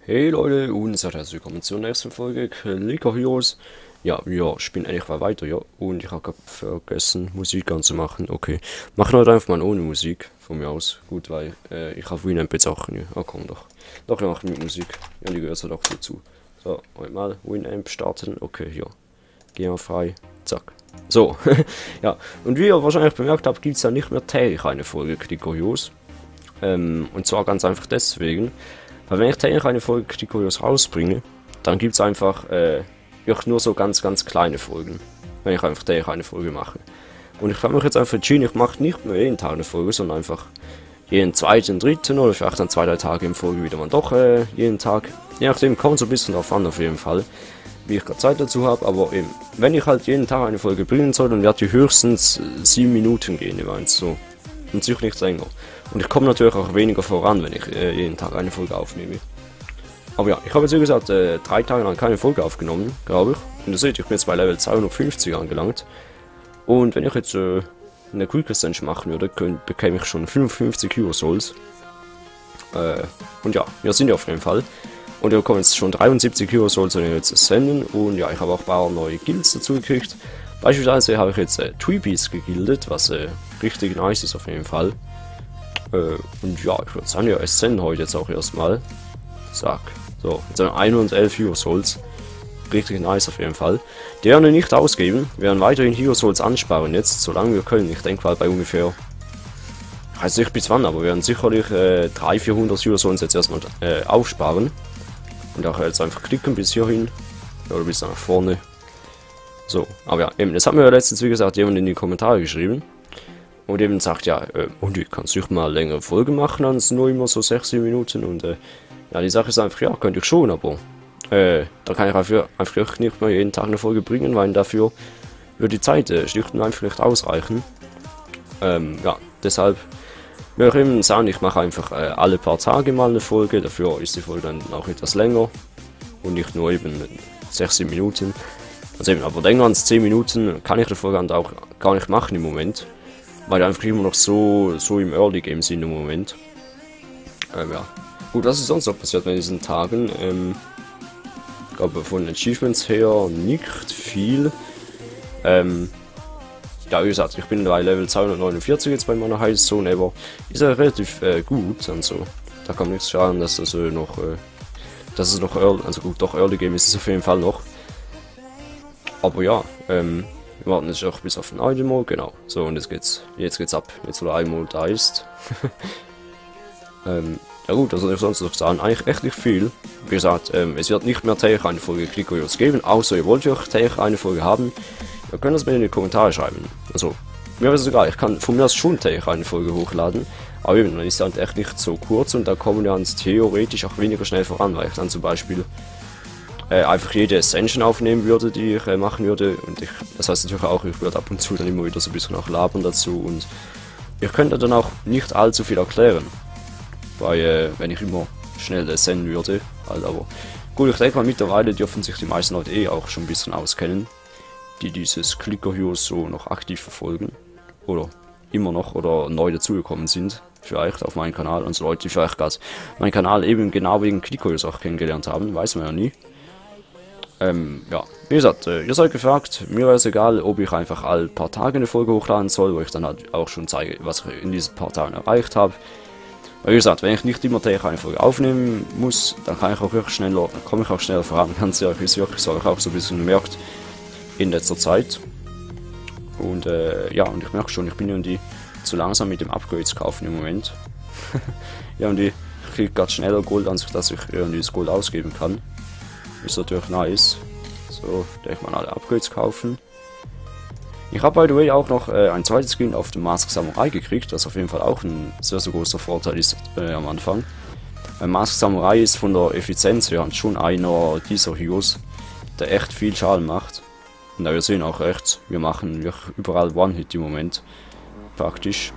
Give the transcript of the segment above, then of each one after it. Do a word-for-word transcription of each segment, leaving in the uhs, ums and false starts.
Hey Leute und seid herzlich willkommen zur nächsten Folge Clicker Heroes. Ja, ja, ich bin eigentlich mal weiter, ja. Und ich habe gerade vergessen, Musik anzumachen. Okay, machen wir heute einfach mal ohne Musik, von mir aus. Gut, weil äh, ich habe Winamp jetzt auch nicht. Ah, komm doch. Doch, wir machen mit Musik. Ja, die gehört halt auch dazu. So, heute mal Winamp starten. Okay, ja. Gehen wir frei. Zack. So, ja. Und wie ihr wahrscheinlich bemerkt habt, gibt es ja nicht mehr täglich eine Folge Clicker Heroes. Ähm, und zwar ganz einfach deswegen. Weil wenn ich täglich eine Folge Clicker Heroes rausbringe, dann gibt es einfach äh, nur so ganz, ganz kleine Folgen. Wenn ich einfach täglich eine Folge mache. Und ich habe mich jetzt einfach entschieden, ich mache nicht mehr jeden Tag eine Folge, sondern einfach jeden zweiten, dritten oder vielleicht dann zwei, drei Tage in Folge wieder mal doch äh, jeden Tag. Je nachdem, kommt so ein bisschen drauf an auf jeden Fall, wie ich gerade Zeit dazu habe. Aber eben, wenn ich halt jeden Tag eine Folge bringen soll, dann wird die höchstens sieben Minuten gehen, ich meine so. Und sicher nicht länger. Und ich komme natürlich auch weniger voran, wenn ich äh, jeden Tag eine Folge aufnehme. Aber ja, ich habe jetzt wie gesagt äh, drei Tage lang keine Folge aufgenommen, glaube ich. Und ihr seht, ich bin jetzt bei Level zweihundertfünfzig angelangt. Und wenn ich jetzt äh, eine Quick Ascension machen würde, könnt, bekäme ich schon fünfundfünfzig Hero Souls. Äh, und ja, wir sind ja auf jeden Fall. Und wir bekommen jetzt schon dreiundsiebzig Hero Souls, wenn wir jetzt senden. Und ja, ich habe auch ein paar neue Guilds dazu gekriegt. Beispielsweise habe ich jetzt äh, Tweepies gegildet, was äh, richtig nice ist auf jeden Fall. Äh, und ja, ich würde sagen, ja, es senden heute jetzt auch erstmal. Zack. So, jetzt haben wir hundertelf Hero Souls. Richtig nice auf jeden Fall. Die werden wir nicht ausgeben. Wir werden weiterhin Hero Souls ansparen jetzt, solange wir können. Ich denke mal bei ungefähr, ich weiß nicht bis wann, aber wir werden sicherlich äh, dreihundert, vierhundert Hero Souls jetzt erstmal äh, aufsparen. Und auch jetzt einfach klicken bis hierhin. Oder bis nach vorne. So, aber ja, eben, das hat mir ja letztens, wie gesagt, jemand in die Kommentare geschrieben. Und eben sagt, ja, äh, und du kannst nicht mal längere Folge machen, als nur immer so sechs, sieben Minuten. Und äh, ja, die Sache ist einfach, ja, könnte ich schon, aber äh, da kann ich einfach, einfach nicht mehr jeden Tag eine Folge bringen, weil dafür würde die Zeit äh, schlicht und einfach nicht ausreichen. Ähm, ja, deshalb würde ich eben sagen, ich mache einfach äh, alle paar Tage mal eine Folge, dafür ist die Folge dann auch etwas länger und nicht nur eben sechs, sieben Minuten. Also eben, aber länger als zehn Minuten kann ich die Folge auch gar nicht machen im Moment, weil ich einfach immer noch so, so im Early Game sind im Moment. Ähm, ja. Gut, was ist sonst noch passiert in diesen Tagen? Ähm, ich glaube von Achievements her nicht viel. Ähm, ja, wie gesagt, ich bin bei Level zweihundertneunundvierzig jetzt bei meiner Highest Zone Ever. Ist ja relativ äh, gut, also da kann man nichts schaden, dass das äh, noch, äh, dass es noch Early, also gut, doch Early Game ist es auf jeden Fall noch. Aber ja, ähm, wir warten jetzt auch bis auf den Idle Mode, genau. So, und jetzt geht's, jetzt geht's ab, jetzt wo der Idle Mode da ist. ähm, ja gut, also ich sonst noch sagen, eigentlich echt nicht viel. Wie gesagt, ähm, es wird nicht mehr täglich eine Folge Clicker Heroes geben, außer ihr wollt ja auch täglich eine Folge haben. Ihr könnt das mir in die Kommentare schreiben. Also, mir ist es egal, ich kann von mir aus schon täglich eine Folge hochladen. Aber eben, dann ist halt echt nicht so kurz und da kommen wir uns theoretisch auch weniger schnell voran, weil ich dann zum Beispiel Äh, einfach jede Ascension aufnehmen würde, die ich äh, machen würde. Und ich, das heißt natürlich auch, ich würde ab und zu dann immer wieder so ein bisschen auch labern dazu. Und ich könnte dann auch nicht allzu viel erklären. Weil, äh, wenn ich immer schnell äh, senden würde. Halt, aber gut, ich denke mal, mittlerweile dürfen sich die meisten Leute eh auch schon ein bisschen auskennen, die dieses Clicker Heroes so noch aktiv verfolgen. Oder immer noch, oder neu dazugekommen sind. Vielleicht auf meinen Kanal. Und so Leute, die vielleicht gerade meinen Kanal eben genau wegen Clicker Heroes auch kennengelernt haben, weiß man ja nie. Ähm, ja, wie gesagt, äh, ihr seid gefragt, mir ist egal, ob ich einfach alle paar Tage eine Folge hochladen soll, wo ich dann halt auch schon zeige, was ich in diesen paar Tagen erreicht habe. Weil wie gesagt, wenn ich nicht immer täglich eine Folge aufnehmen muss, dann kann ich auch wirklich schneller, dann komme ich auch schneller voran. Ganz ehrlich, ist wirklich so, ich auch so ein bisschen gemerkt in letzter Zeit. Und äh, ja, und ich merke schon, ich bin irgendwie zu langsam mit dem Upgrades kaufen im Moment. Ja, und ich kriege gerade schneller Gold an sich, dass ich irgendwie das Gold ausgeben kann. Ist natürlich nice. So, da ich mal alle Upgrades kaufen. Ich habe by the way auch noch äh, ein zweites Skin auf dem Mask Samurai gekriegt, was auf jeden Fall auch ein sehr, sehr großer Vorteil ist äh, am Anfang. Weil Mask Samurai ist von der Effizienz her schon einer dieser Heroes, der echt viel Schaden macht. Und da wir sehen auch rechts, wir machen wirklich überall One-Hit im Moment. Praktisch.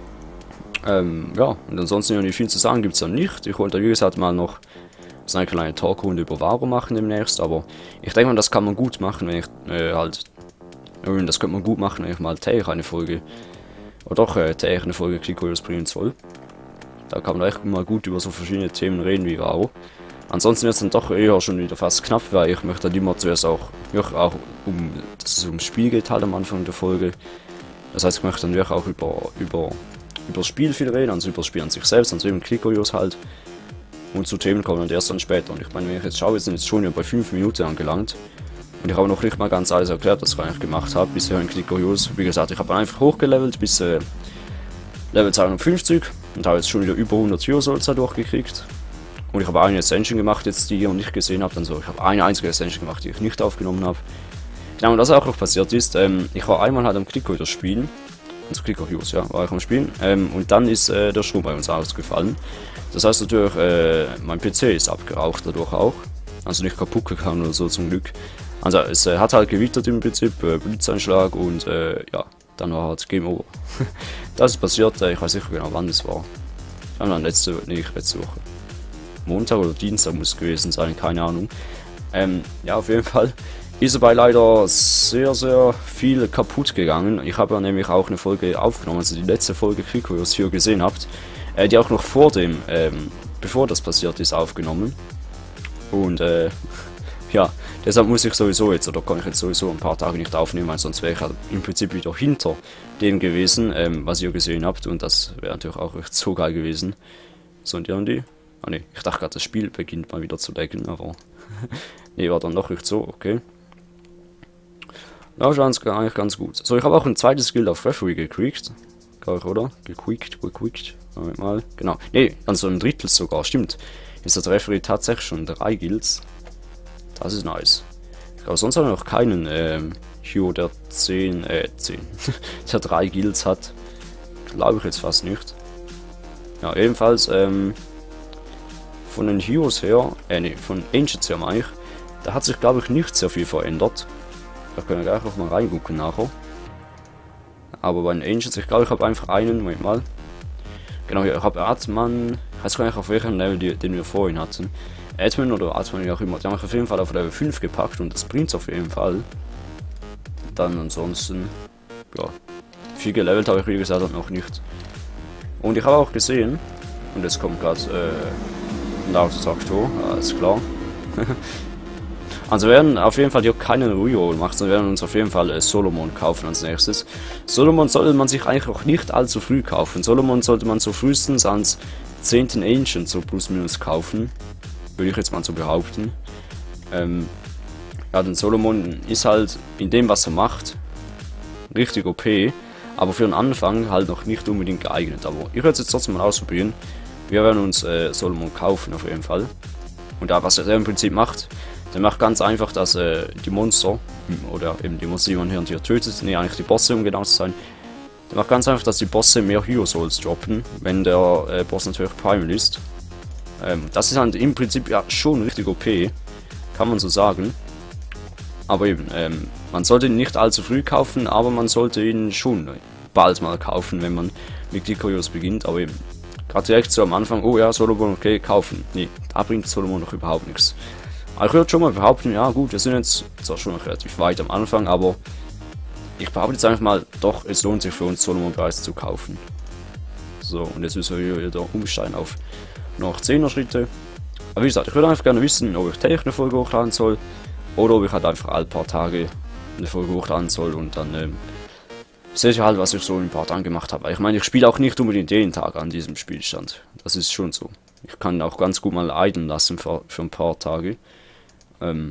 Ähm, ja, und ansonsten irgendwie viel zu sagen gibt es dann nicht. Ich wollte wie gesagt mal noch so eine kleine Talkrunde über Varo machen demnächst, aber ich denke mal, das kann man gut machen, wenn ich äh, halt, das könnte man gut machen, wenn ich mal täglich eine Folge, oder doch äh, täglich eine Folge Clicker Heroes bringen soll. Da kann man echt mal gut über so verschiedene Themen reden wie Varo. Ansonsten wird es dann doch eher schon wieder fast knapp, weil ich möchte dann immer zuerst auch, auch um, dass es ums Spiel geht halt am Anfang der Folge. Das heißt, ich möchte dann wirklich auch über, über, über das Spiel viel reden, also über das Spiel an sich selbst, also eben Click-O-Use halt. Und zu Themen kommen und erst dann später. Und ich meine, wenn ich jetzt schaue, wir sind jetzt schon bei fünf Minuten angelangt. Und ich habe noch nicht mal ganz alles erklärt, was ich eigentlich gemacht habe bisher in Click-O-Use. Wie gesagt, ich habe einfach hochgelevelt bis äh, Level zweihundertfünfzig und habe jetzt schon wieder über hundert Heroes durchgekriegt. Und ich habe eine Ascension gemacht, jetzt die ihr nicht gesehen habt. Also ich habe eine einzige Ascension gemacht, die ich nicht aufgenommen habe. Genau, und was auch noch passiert ist, ähm, ich war einmal halt am Click-O-Use spielen. Also Click-O-Use, ja, war ich am Spielen. Ähm, und dann ist äh, der Strom bei uns ausgefallen. Das heißt natürlich, äh, mein P C ist abgeraucht dadurch auch. Also nicht kaputt gegangen oder so zum Glück. Also es äh, hat halt gewittert im Prinzip, äh, Blitzeinschlag und äh, ja, dann war halt Game Over. Das ist passiert, äh, ich weiß nicht genau wann das war. Dann letzte, nee, letzte Woche. Montag oder Dienstag muss es gewesen sein, keine Ahnung. Ähm, ja, auf jeden Fall ist dabei leider sehr, sehr viel kaputt gegangen. Ich habe ja nämlich auch eine Folge aufgenommen, also die letzte Folge Krieg, wo ihr es hier gesehen habt, äh, die auch noch vor dem, ähm, bevor das passiert ist, aufgenommen. Und äh, ja, deshalb muss ich sowieso jetzt, oder kann ich jetzt sowieso ein paar Tage nicht aufnehmen, weil sonst wäre ich halt im Prinzip wieder hinter dem gewesen, ähm, was ihr gesehen habt. Und das wäre natürlich auch echt so geil gewesen. So, und irgendwie. Ah ne, ich dachte gerade, das Spiel beginnt mal wieder zu decken, aber ne, war dann doch nicht so, okay. Ja, schauen es eigentlich ganz gut. So, ich habe auch ein zweites Skill auf Referee gekriegt. Glaube ich, oder? Gequickt, gequickt. Moment mal. Genau. Ne, also ein Drittel sogar, stimmt. Jetzt hat Referee tatsächlich schon drei Guilds. Das ist nice. Ich glaube, sonst hat er noch keinen ähm, Hero, der zehn, äh, zehn, der drei Guilds hat. Glaube ich jetzt fast nicht. Ja, ebenfalls, ähm, von den Heroes her, äh, ne, von Ancients her meine ich, da hat sich, glaube ich, nicht sehr viel verändert. Da können wir gleich noch mal reingucken nachher. Aber bei den Ancients, ich glaube, ich habe einfach einen, Moment mal. Genau, ich habe Atman, ich weiß gar nicht auf welchem Level, die, den wir vorhin hatten. Atman oder Atman, wie auch immer, die haben mich auf jeden Fall auf Level fünf gepackt und das bringt es auf jeden Fall. Dann ansonsten, ja, viel gelevelt habe ich wie gesagt noch nicht. Und ich habe auch gesehen, und jetzt kommt gerade äh, ein Autotraktor, alles klar. Also wir werden auf jeden Fall hier keinen Reroll machen, sondern wir werden uns auf jeden Fall äh, Solomon kaufen als nächstes. Solomon sollte man sich eigentlich auch nicht allzu früh kaufen. Solomon sollte man so frühestens ans zehnten Ancient so plus minus kaufen. Würde ich jetzt mal so behaupten. Ähm, ja, denn Solomon ist halt in dem, was er macht, richtig O P. Aber für den Anfang halt noch nicht unbedingt geeignet. Aber ich werde es jetzt trotzdem mal ausprobieren. Wir werden uns äh, Solomon kaufen auf jeden Fall. Und da, was er im Prinzip macht, der macht ganz einfach, dass äh, die Monster, oder eben die Monster, die man hier und hier tötet, nee, eigentlich die Bosse, um genau zu sein, der macht ganz einfach, dass die Bosse mehr Hero Souls droppen, wenn der äh, Boss natürlich Primal ist. Ähm, das ist halt im Prinzip ja schon richtig O P, kann man so sagen. Aber eben, ähm, man sollte ihn nicht allzu früh kaufen, aber man sollte ihn schon bald mal kaufen, wenn man mit Click-O-Use beginnt. Aber eben, gerade direkt so am Anfang, oh ja, Solomon, okay, kaufen. Nee, da bringt Solomon noch überhaupt nichts. Aber ich würde schon mal behaupten, ja gut, wir sind jetzt zwar schon noch relativ weit am Anfang, aber ich behaupte jetzt einfach mal, doch, es lohnt sich für uns, Solomon bereits zu kaufen. So, und jetzt müssen wir wieder umsteigen auf noch zehner Schritte. Aber wie gesagt, ich würde einfach gerne wissen, ob ich täglich eine Folge hochladen soll oder ob ich halt einfach alle paar Tage eine Folge hochladen soll und dann ähm, sehe ich halt, was ich so in ein paar Tagen gemacht habe. Ich meine, ich spiele auch nicht unbedingt jeden Tag an diesem Spielstand. Das ist schon so. Ich kann auch ganz gut mal idlen lassen für, für ein paar Tage. Ähm,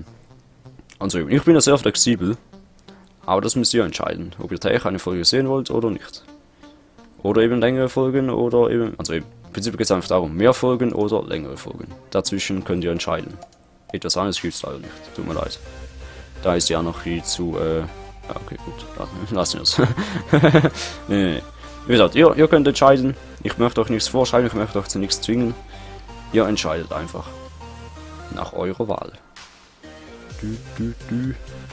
also ich bin da sehr flexibel, aber das müsst ihr entscheiden, ob ihr täglich eine Folge sehen wollt oder nicht. Oder eben längere Folgen oder eben, also im Prinzip geht es einfach darum, mehr Folgen oder längere Folgen. Dazwischen könnt ihr entscheiden. Etwas anderes gibt es leider nicht, tut mir leid. Da ist ja noch viel zu, äh, ja okay, gut, lassen wir es. nee, nee, nee. Wie gesagt, ihr, ihr könnt entscheiden, ich möchte euch nichts vorschreiben, ich möchte euch zu nichts zwingen. Ihr entscheidet einfach. Nach eurer Wahl. Du, du, du.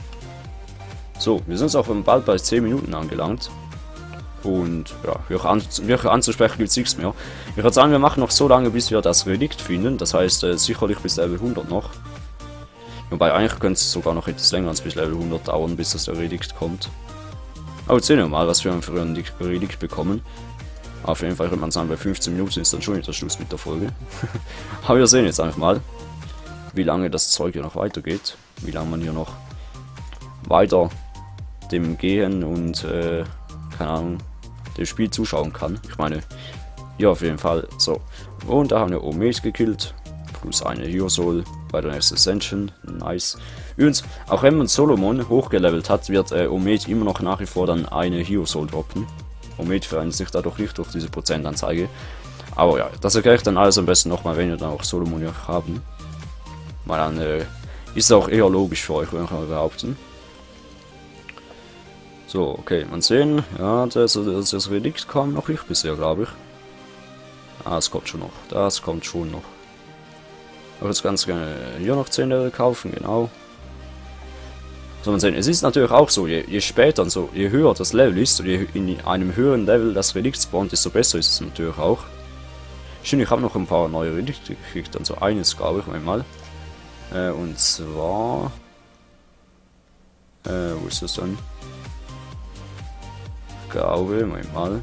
So, wir sind jetzt auch bald bei zehn Minuten angelangt. Und ja, wirklich, an, wirklich anzusprechen gibt es nichts mehr. Ich würde sagen, wir machen noch so lange, bis wir das Relikt finden. Das heißt, äh, sicherlich bis Level hundert noch. Wobei, eigentlich könnte es sogar noch etwas länger als bis Level hundert dauern, bis das Relikt kommt. Aber jetzt sehen wir mal, was wir für ein Relikt bekommen. Auf jeden Fall könnte man sagen, bei fünfzehn Minuten ist dann schon wieder Schluss mit der Folge. Aber wir sehen jetzt einfach mal. wie lange das Zeug hier noch weitergeht. Wie lange man hier noch weiter dem gehen und, äh, keine Ahnung, dem Spiel zuschauen kann. Ich meine, ja, auf jeden Fall. So. Und da haben wir Omed gekillt. Plus eine Hero Soul bei der nächsten Ascension. Nice. Übrigens, auch wenn man Solomon hochgelevelt hat, wird äh, Omed immer noch nach wie vor dann eine Hero Soul droppen. Omed verändert sich dadurch nicht durch diese Prozentanzeige. Aber ja, das erkläre ich dann alles am besten nochmal, wenn wir dann auch Solomon ja haben. Weil dann äh, ist es auch eher logisch für euch, wenn ich mal behaupten. So, okay, man sehen, ja, das, das, das Relikt kam noch nicht bisher, glaube ich. Ah, es kommt schon noch, das kommt schon noch. Aber jetzt ganz gerne hier noch zehn Level kaufen, genau. So, man sehen, es ist natürlich auch so, je, je später, so, je höher das Level ist, und je in einem höheren Level das Relikt spawnt, desto besser ist es natürlich auch. Stimmt, ich habe noch ein paar neue Relikte gekriegt, also eines, glaube ich, einmal. Äh, und zwar... Äh, wo ist das denn? Ich glaube, mal.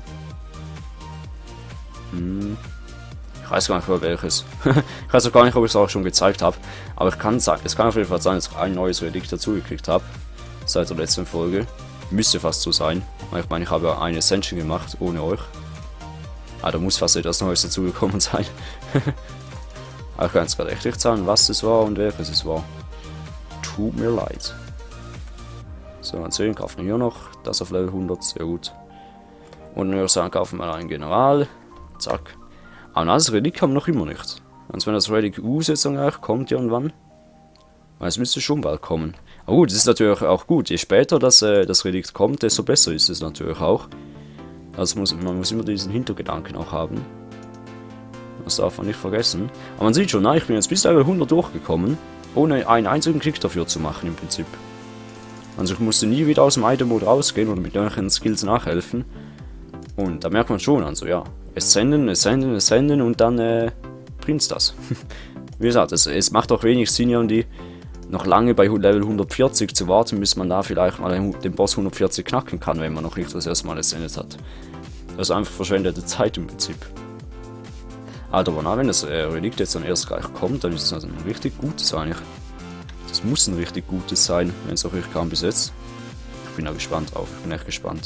Hm. Ich weiß gar nicht mehr welches. Ich weiß auch gar nicht, ob ich es auch schon gezeigt habe. Aber ich kann sagen, es kann auf jeden Fall sein, dass ich ein neues Relikt dazu gekriegt habe. Seit der letzten Folge. Müsste fast so sein. Ich meine, ich habe ja eine Ascension gemacht, ohne euch. Ah, da muss fast etwas Neues dazugekommen sein. Aber ich kann jetzt gerade echt nicht sagen, was es war und welches es war. Tut mir leid. So, mal sehen, kaufen wir hier noch. Das auf Level hundert, sehr gut. Und dann würde ich sagen, kaufen wir einen General. Zack. Aber das Relikt haben wir noch immer nicht. Also wenn das Relikt U jetzt dann kommt irgendwann. Weil es müsste schon bald kommen. Aber gut, das ist natürlich auch gut. Je später das, äh, das Relikt kommt, desto besser ist es natürlich auch. Also muss, man muss immer diesen Hintergedanken auch haben. Das darf man nicht vergessen. Aber man sieht schon, na, ich bin jetzt bis Level hundert durchgekommen. Ohne einen einzigen Klick dafür zu machen im Prinzip. Also ich musste nie wieder aus dem Item-Mode rausgehen oder mit irgendwelchen Skills nachhelfen. Und da merkt man schon, also ja, es senden, es senden, es senden und dann äh, bringt's das. Wie gesagt, es, es macht auch wenig Sinn, irgendwie noch lange bei Level hundertvierzig zu warten, bis man da vielleicht mal den Boss hundertvierzig knacken kann, wenn man noch nicht das erste Mal gesendet hat. Das ist einfach verschwendete Zeit im Prinzip. Aber na, wenn das äh, Relikt jetzt dann erst gleich kommt, dann ist es also ein richtig gutes eigentlich. Das muss ein richtig gutes sein, wenn es auch wirklich kam bis jetzt. Ich bin da gespannt drauf, ich bin echt gespannt.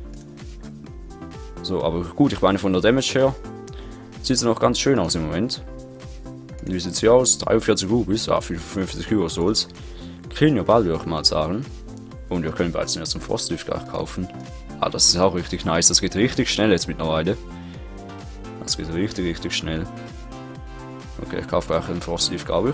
So, aber gut, ich meine von der Damage her sieht es noch ganz schön aus im Moment. Wie sieht es hier aus? dreiundvierzig Rubis, ja, fünfundfünfzig Hero Souls. Kriegen wir bald, würde ich mal sagen. Und wir können bereits den ersten Frostleaf gleich kaufen. Ah, das ist auch richtig nice, das geht richtig schnell jetzt mittlerweile. Das geht richtig, richtig schnell. Okay, ich kaufe gleich den Frostleaf, glaube ich.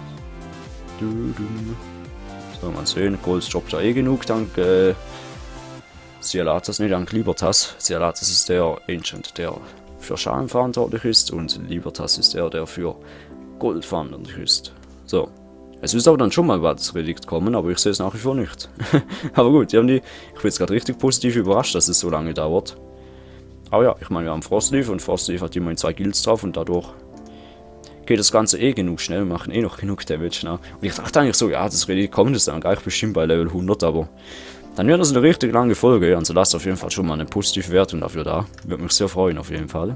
So, mal sehen, Gold droppt da eh genug, dank äh, Cialatas, nicht dank Libertas. Cialatas ist der Ancient, der für Schaden verantwortlich ist, und Libertas ist der, der für Gold verantwortlich ist. So, es ist aber dann schon mal bald das Relikt kommen, aber ich sehe es nach wie vor nicht. Aber gut, die haben die, ich bin jetzt gerade richtig positiv überrascht, dass es so lange dauert. Aber ja, ich meine, wir haben Frostleaf und Frostleaf hat immerhin zwei Guilds drauf und dadurch geht das Ganze eh genug schnell, machen eh noch genug Damage. Ne? Und ich dachte eigentlich so, ja, das Relikt kommt es dann gleich bestimmt bei Level hundert, aber dann wird das eine richtig lange Folge. Also lasst auf jeden Fall schon mal eine positive Wertung dafür da. Würde mich sehr freuen auf jeden Fall.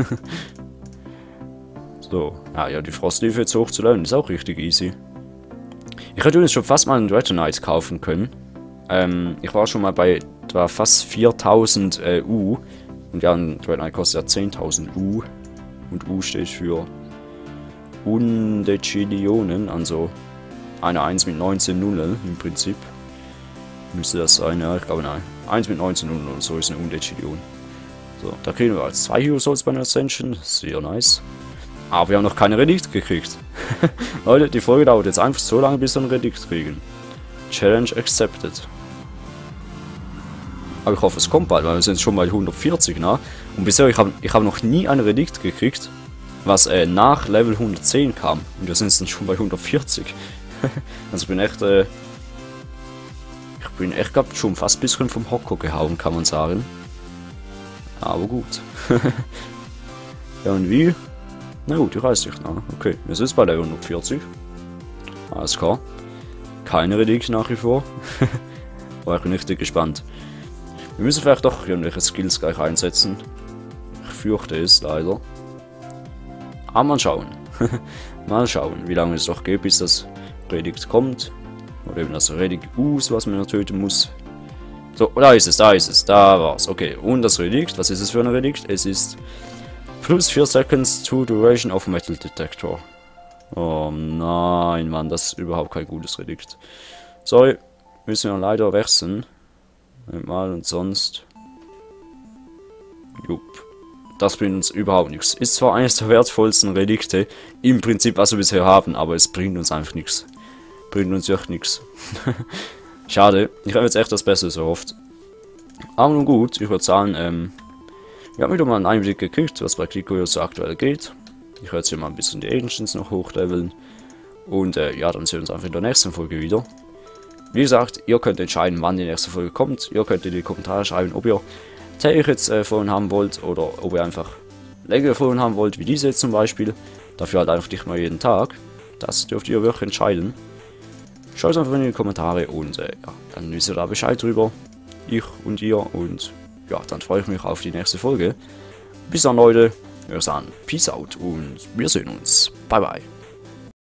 So, ja, ja, die Frostleaf jetzt hochzuleveln ist auch richtig easy. Ich hätte übrigens schon fast mal einen Dread Knight kaufen können. Ähm, ich war schon mal bei etwa fast viertausend äh, U. Und ja, ein Dread Knight kostet ja zehntausend U. Und U steht für Undecilionen, also eine eins mit neunzehn Nullen im Prinzip. Müsste das sein, ja, ich glaube nein. eins mit neunzehn Nullen und so ist eine Undecilion. So, da kriegen wir als zwei Hero Souls bei einer Ascension, sehr nice. Aber wir haben noch keine Relikt gekriegt. Leute, die Folge dauert jetzt einfach so lange, bis wir ein Relikt kriegen. Challenge accepted. Aber ich hoffe, es kommt bald, weil wir sind schon bei hundertvierzig nah. Und bisher, ich habe ich hab noch nie ein Relikt gekriegt, was äh, nach Level hundertzehn kam. Und wir sind dann schon bei hundertvierzig. Also ich bin echt, äh, ich bin echt glaub, schon fast ein bisschen vom Hocker gehauen, kann man sagen. Aber gut. Ja, und wie? Na gut, ich weiß nicht. Na, okay, wir sind jetzt bei Level hundertvierzig. Alles klar. Keine Relikt nach wie vor. Aber ich bin richtig gespannt. Wir müssen vielleicht doch irgendwelche Skills gleich einsetzen. Ich fürchte es leider. Aber mal schauen. Mal schauen, wie lange es noch geht, bis das Relikt kommt. Oder eben das Relikt Us, was man noch töten muss. So, da ist es, da ist es, da war's. Okay, und das Relikt, was ist es für ein Relikt? Es ist plus vier Seconds to Duration of Metal Detector. Oh nein, Mann, das ist überhaupt kein gutes Relikt. Sorry, müssen wir leider wechseln. Mal und sonst. Jupp. Das bringt uns überhaupt nichts. Ist zwar eines der wertvollsten Relikte, im Prinzip, was wir bisher haben, aber es bringt uns einfach nichts. Bringt uns echt nichts. Schade, ich habe jetzt echt das Beste so oft. Aber nun gut, ich würde sagen, ähm, wir haben wieder mal einen Einblick gekriegt, was bei Clico so aktuell geht. Ich werde jetzt hier mal ein bisschen die Ancients noch hochleveln. Und äh, ja, dann sehen wir uns einfach in der nächsten Folge wieder. Wie gesagt, ihr könnt entscheiden, wann die nächste Folge kommt. Ihr könnt in die Kommentare schreiben, ob ihr täglich jetzt äh, Folgen haben wollt oder ob ihr einfach längere Folgen haben wollt, wie diese jetzt zum Beispiel. Dafür halt einfach nicht mal jeden Tag. Das dürft ihr wirklich entscheiden. Schaut einfach in die Kommentare und äh, ja, dann wisst ihr da Bescheid drüber. Ich und ihr und ja, dann freue ich mich auf die nächste Folge. Bis dann Leute, wir sagen Peace out und wir sehen uns. Bye bye.